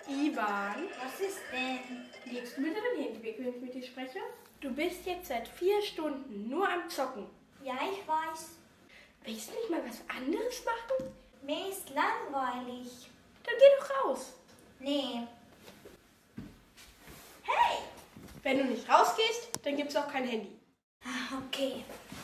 Ivan, Was ist denn? legst du mir dein Handy weg, wenn ich mit dir spreche? Du bist jetzt seit 4 Stunden nur am Zocken. Ja, ich weiß. Willst du nicht mal was anderes machen? Mir ist langweilig. Dann geh doch raus. Nee. Hey! Wenn du nicht rausgehst, dann gibt's auch kein Handy. Okay.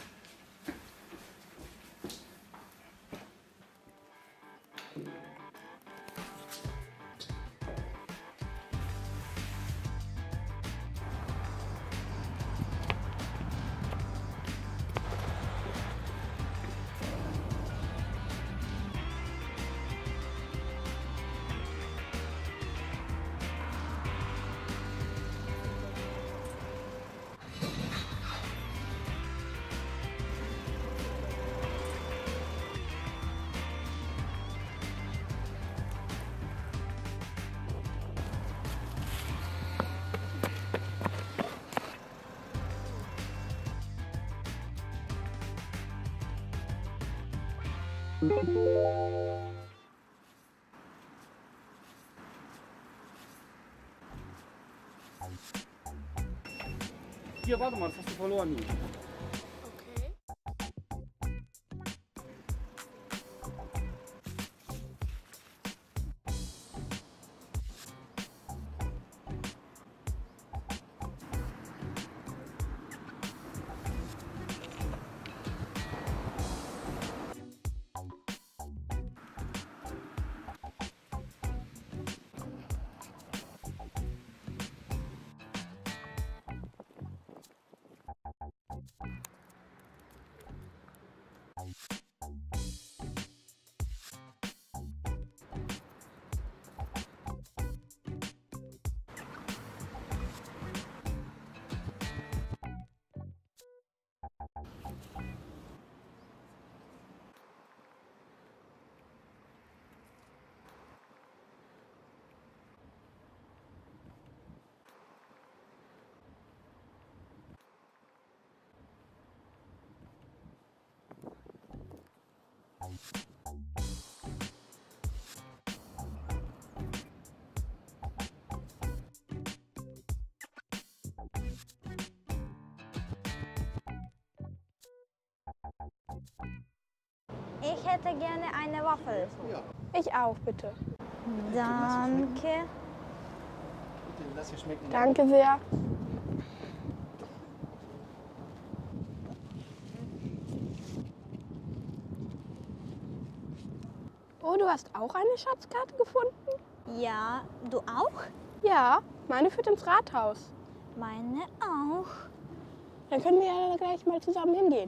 Hier, warte mal, das hast du verloren. Okay. Ich hätte gerne eine Waffel. Ich auch, bitte. Danke. Bitte, lass dir schmecken. Danke sehr. Oh, du hast auch eine Schatzkarte gefunden? Ja, du auch? Ja, meine führt ins Rathaus. Meine auch. Dann können wir ja gleich mal zusammen hingehen.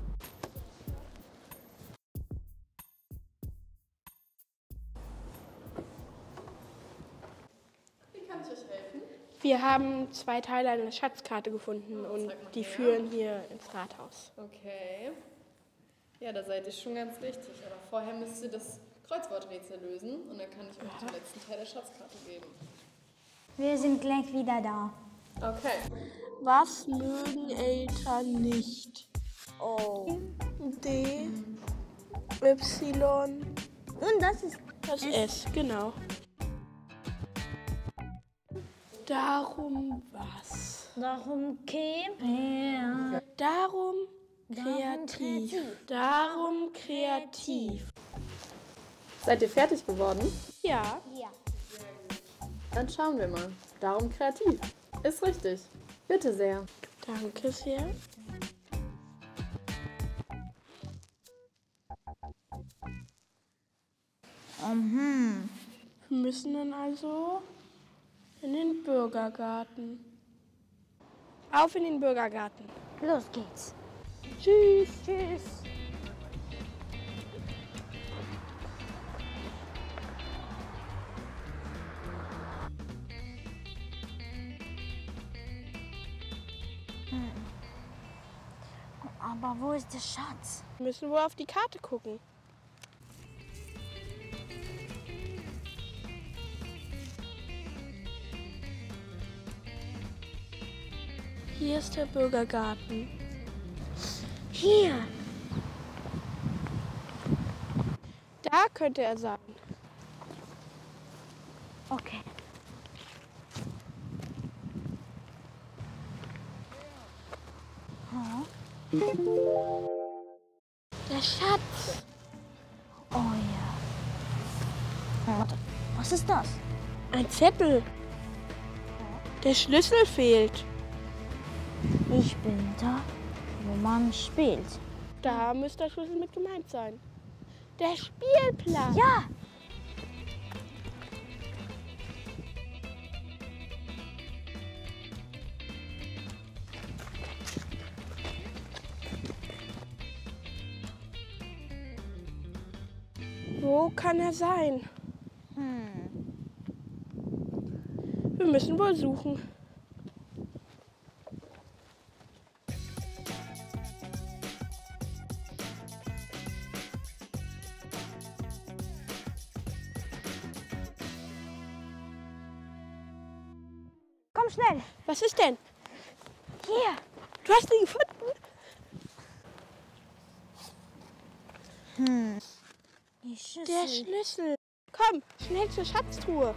Wie kann ich euch helfen? Wir haben 2 Teile einer Schatzkarte gefunden und die führen hier ins Rathaus. Okay. Ja, da seid ihr schon ganz richtig. Aber vorher müsst ihr das Kreuzworträtsel lösen und dann kann ich euch den letzten Teil der Schatzkarte geben. Wir sind gleich wieder da. Okay. Was mögen Eltern nicht? Oh. D, Y, Und das ist das S, genau. Darum was? darum käme. Darum kreativ. Darum kreativ. Seid ihr fertig geworden? Ja. Ja. Dann schauen wir mal. Darum kreativ. Ist richtig. Bitte sehr. Danke sehr. Wir müssen dann also in den Bürgergarten. Auf in den Bürgergarten. Los geht's. Tschüss. Tschüss. Aber wo ist der Schatz? Wir müssen wohl auf die Karte gucken. Hier ist der Bürgergarten. Hier. Da könnte er sein. Okay. Der Schatz. Oh ja. Warte, was ist das? Ein Zettel. Der Schlüssel fehlt. Ich bin da, wo man spielt. Da müsste der Schlüssel mit gemeint sein. Der Spielplatz. Ja! Wo kann er sein? Wir müssen wohl suchen. Komm schnell! Was ist denn? Hier! Du hast ihn gefunden? Die Schüssel. Der Schlüssel. Komm, schnell zur Schatztruhe.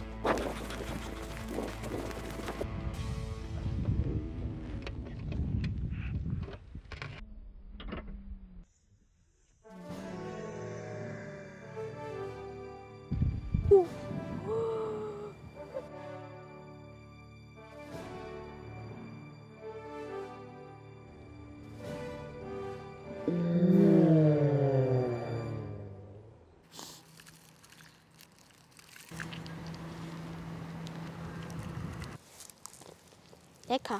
Lecker.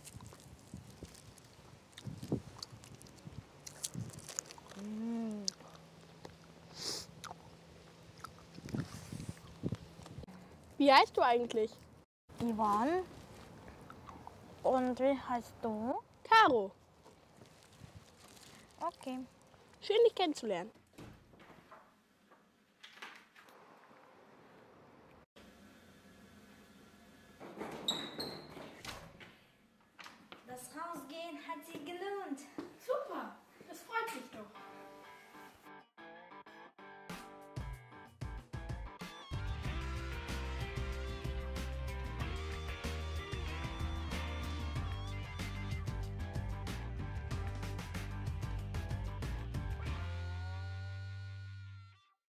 Wie heißt du eigentlich? Ivan. Und wie heißt du? Caro. Okay. Schön, dich kennenzulernen.